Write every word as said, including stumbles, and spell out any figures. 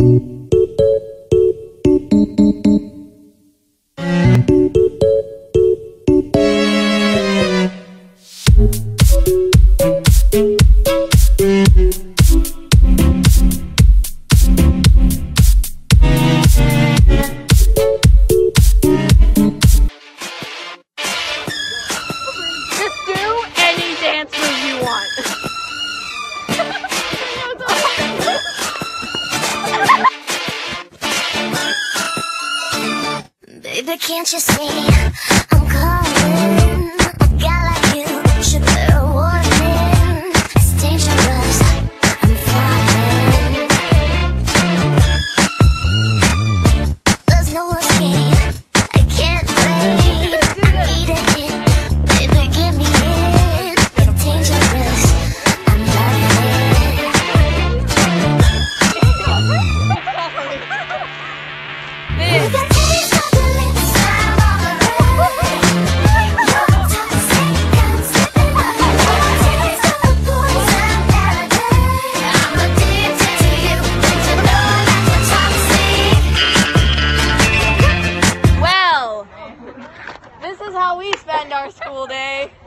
Baby, can't you see I'm calling? A guy like you should bear a warning. It's dangerous, I'm falling. There's no escape, I can't wait. Eat it, baby, give me it. It's dangerous, I'm loving it. Man. This is how we spend our school day.